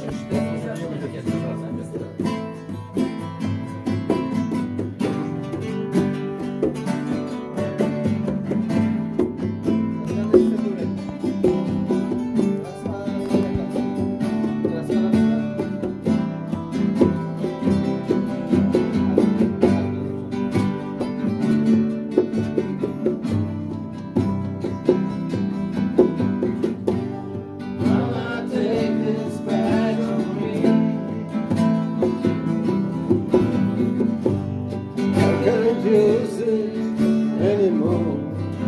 Use it anymore.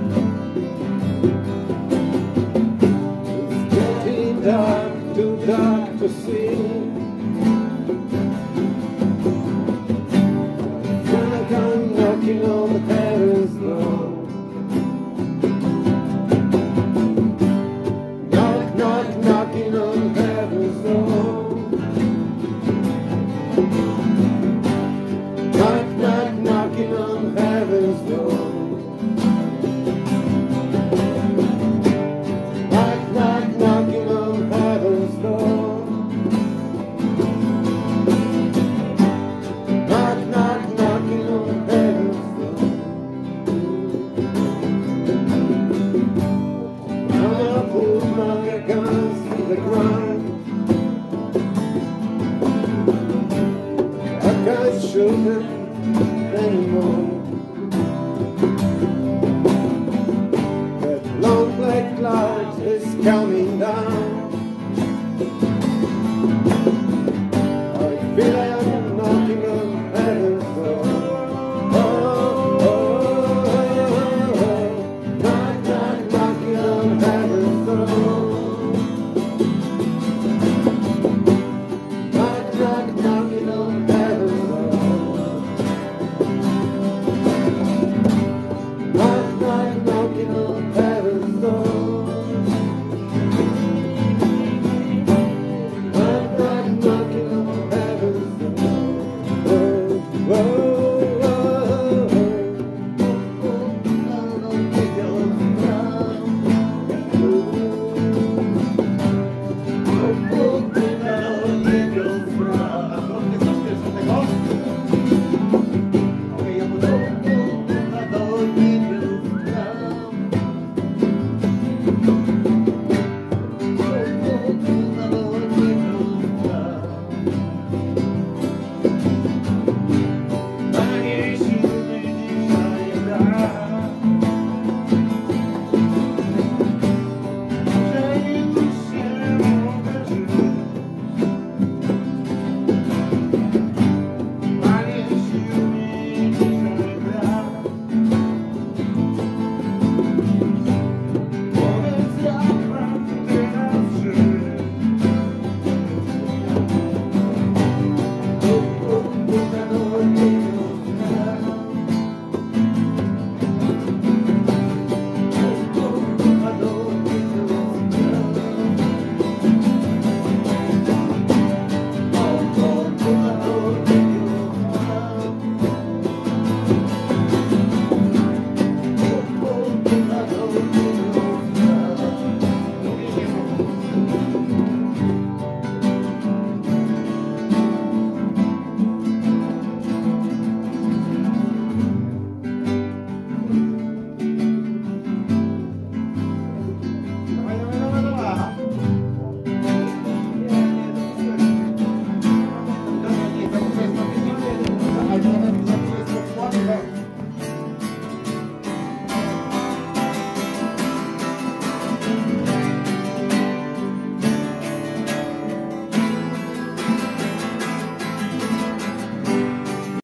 It's getting dark, too dark to see. I feel like I'm knocking on the heaven's door. Knock, knock, knocking on the heaven's door. Knock, knock, knocking on heaven's door. Knock, knock, knocking on heaven's door. Knock, knock, knocking on heaven's door. I'm gonna put my guns to the ground. I can't shoot them anymore.